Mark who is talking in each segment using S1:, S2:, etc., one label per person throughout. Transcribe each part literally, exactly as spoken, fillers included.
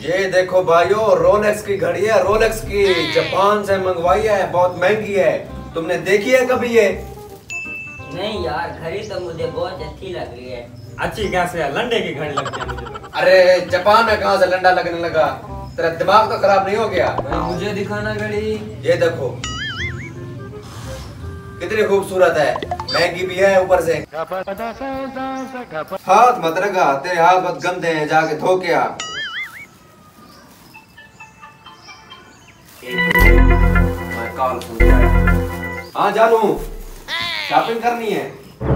S1: ये देखो भाइयों, रोलेक्स की घड़ी है, रोलेक्स की, जापान से मंगवाई है, बहुत महंगी है। तुमने देखी है कभी ये?
S2: नहीं यार, घड़ी तो मुझे बहुत अच्छी लग रही है।
S3: अच्छी कैसे है, लंडे की घड़ी लगती है मुझे तो।
S1: अरे जापान में कहाँ से लंडा लगने लगा? तेरा दिमाग तो खराब नहीं हो गया?
S4: मुझे दिखाना घड़ी।
S1: ये देखो कितनी खूबसूरत है, महंगी भी है ऊपर से। हाथ मत लगा, तेरे हाथ बहुत गंदे हैं, जाके धो के आ। मैं कॉल सुन रहा है। हाँ जानू, शॉपिंग करनी है।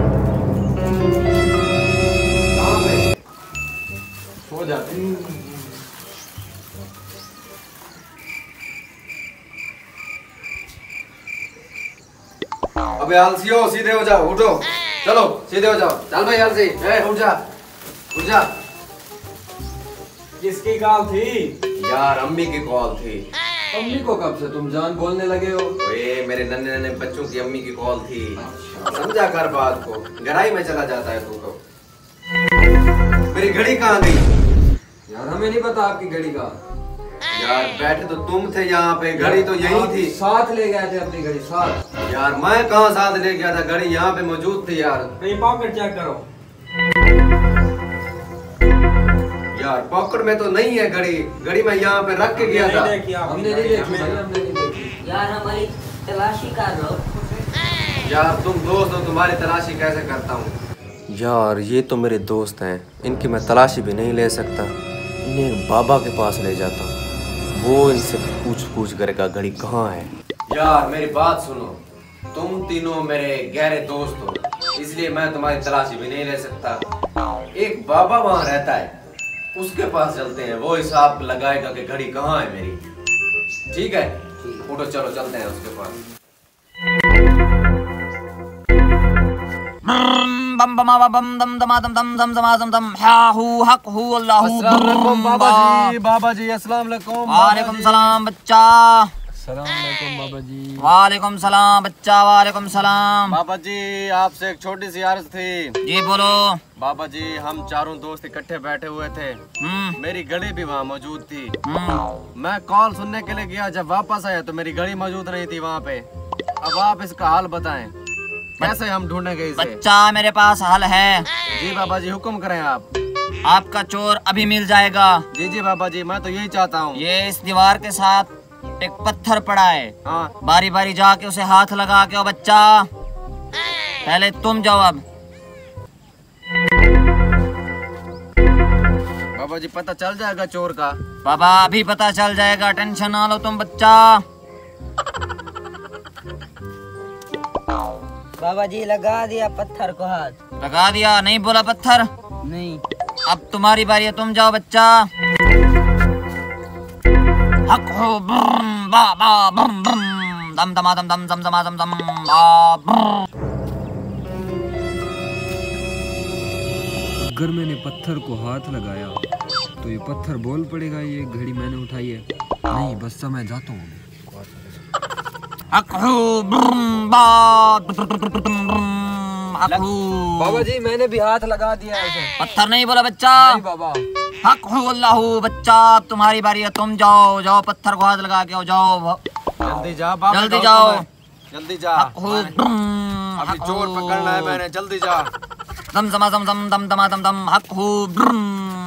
S1: कहाँ पे? सो जाते। अबे आलसी हो, सीधे हो जाओ, उठो, चलो सीधे हो जाओ। चल भाई आलसी, ए उठ जा, उठ जा।
S3: किसकी कॉल थी?
S1: यार अम्मी की कॉल थी।
S4: अम्मी को कब से तुम जान बोलने लगे हो?
S1: ओए मेरे नन्हे नन्हे बच्चों की अम्मी की कॉल थी। समझा कर बात को, गहराई में चला जाता है तू तो। मेरी घड़ी कहाँ गई?
S4: यार हमें नहीं पता आपकी घड़ी का।
S1: यार बैठे तो तुम थे यहाँ पे, घड़ी तो यही थी।
S4: साथ ले गए थे अपनी घड़ी साथ।
S1: यार मैं कहाँ साथ ले गया था, घड़ी यहाँ पे मौजूद थी यार।
S3: कहीं पॉकेट चेक करो।
S1: यार पॉकेट में तो नहीं है घड़ी, घड़ी मैं यहाँ पे रख के गया था।
S4: हमने नहीं देखी, हमने नहीं देखी।
S2: यार हमारी तलाशी कर लो।
S1: यार तुम दोस्त हो, तुम्हारी तलाशी कैसे करता हूँ? यार ये तो मेरे दोस्त हैं, इनकी मैं तलाशी भी नहीं ले सकता। इन्हें बाबा के पास ले जाता हूँ, वो इनसे पूछ पूछ करेगा घड़ी कहाँ है। यार मेरी बात सुनो, तुम तीनों मेरे गहरे दोस्त हो, इसलिए मैं तुम्हारी तलाशी भी नहीं ले सकता। एक बाबा वहाँ रहता है, उसके पास चलते हैं, वो हिसाब लगाएगा कि घड़ी कहाँ है मेरी। ठीक है, उठो चलो चलते हैं उसके पास।
S2: बम बम बम दम दमा दम दम दम दमा दम दम हा हु हक हु अल्लाहु।
S1: अस्सलाम वालेकुम बाबा जी। बाबा जी अस्सलाम वालेकुम।
S2: वालेकुम सलाम बच्चा।
S4: सलाम वालेकुम बाबा जी।
S2: वालेकुम सलाम बच्चा। वालेकुम सलाम।
S1: बाबा जी आपसे एक छोटी सी अर्ज थी।
S2: जी बोलो।
S1: बाबा जी हम चारों दोस्त इकट्ठे बैठे हुए थे,
S2: हम्म
S1: मेरी घड़ी भी वहाँ मौजूद थी।
S2: हम्म
S1: मैं कॉल सुनने के लिए गया, जब वापस आया तो मेरी घड़ी मौजूद नहीं थी वहाँ पे। अब आप इसका हाल बताएं, कैसे हम ढूंढेंगे इसे?
S2: बच्चा मेरे पास हल है।
S1: जी बाबा जी हुक्म करें आप।
S2: आपका चोर अभी मिल जाएगा।
S1: जी जी बाबा जी, मैं तो यही चाहता हूँ।
S2: ये इस दीवार के साथ एक पत्थर पड़ा है,
S1: हाँ
S2: बारी बारी जाके उसे हाथ लगा के। ओ बच्चा पहले तुम जाओ। अब
S1: बाबा जी पता चल जाएगा चोर का?
S2: बाबा अभी पता चल जाएगा, टेंशन ना लो तुम बच्चा।
S5: बाबा जी लगा दिया पत्थर को हाथ।
S2: लगा दिया? नहीं बोला पत्थर?
S5: नहीं।
S2: अब तुम्हारी बारी है, तुम जाओ बच्चा। हक हो ब्रम बा बा ब्रम ब्रम दम दमा दम दम दम दमा दम दम बा ब्रम।
S4: अगर मैंने पत्थर को हाथ लगाया तो ये पत्थर बोल पड़ेगा ये घड़ी मैंने उठाई है। नहीं बस मैं जाता हूँ।
S2: हक हो ब्रम बा हक हो।
S4: बाबा जी मैंने भी हाथ लगा दिया है।
S2: पत्थर नहीं बोला बच्चा।
S4: नहीं बाबा।
S2: हक हो अल्लाह। बच्चा अब तुम्हारी बारी है, तुम जाओ जाओ पत्थर को हाथ लगा के आओ, जाओ
S1: जल्दी जा बाबा,
S2: जल्दी जाओ,
S1: जल्दी जा।
S2: हक हो
S1: अभी चोर पकड़ना है मैंने, जल्दी जा।
S2: दम दमा दम दम दम दमा दम दम हक हो ब्रम।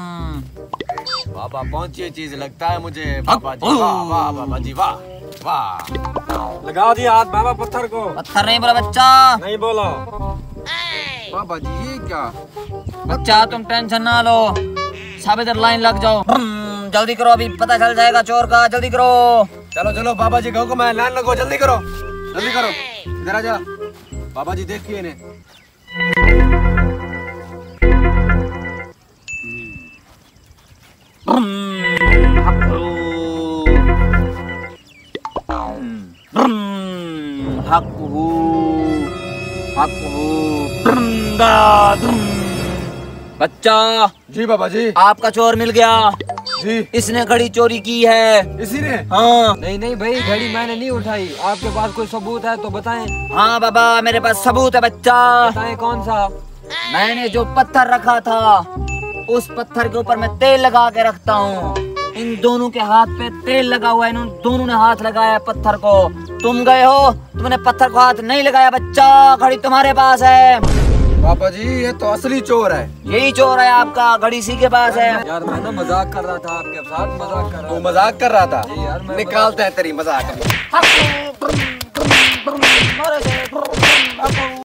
S1: बाबा पहुंची चीज लगता है मुझे। बाबा जी वाह वाह, बाबा जी वाह वाह।
S3: लगा दिया हाथ बाबा पत्थर को।
S2: पत्थर नहीं बोला बच्चा।
S3: नहीं बोला।
S1: बाबा जी ये क्या?
S2: बच्चा तुम टेंशन ना लो, सब इधर लाइन लग जाओ। जल्दी करो, अभी पता चल जाएगा चोर का, जल्दी करो।
S1: चलो चलो बाबा जी को मैं लाइन लगो, जल्दी करो जल्दी करो। इधर आ जा बाबा जी, देखिए इन्हें।
S2: बच्चा
S1: जी बाबा जी।
S2: आपका चोर मिल गया
S1: जी।
S2: इसने घड़ी चोरी की है।
S1: इसी ने?
S2: हाँ।
S4: नहीं नहीं भाई, घड़ी मैंने नहीं उठाई। आपके पास कोई सबूत है तो बताएं।
S2: हाँ बाबा मेरे पास सबूत है बच्चा।
S4: बताएं कौन सा?
S2: मैंने जो पत्थर रखा था, उस पत्थर के ऊपर मैं तेल लगा के रखता हूँ। इन दोनों के हाथ पे तेल लगा हुआ है, इन दोनों ने हाथ लगाया पत्थर को। तुम गए हो, तुमने पत्थर को हाथ नहीं लगाया बच्चा, घड़ी तुम्हारे पास है।
S1: पापा जी ये तो असली चोर है।
S2: यही चोर है आपका, घड़ी इसी के पास है।
S4: यार मैं ना मजाक कर रहा था आपके साथ, मजाक कर रहा
S1: तू मजाक कर रहा था?
S4: जी यार, मैं
S1: निकालते हैं तेरी मजाक।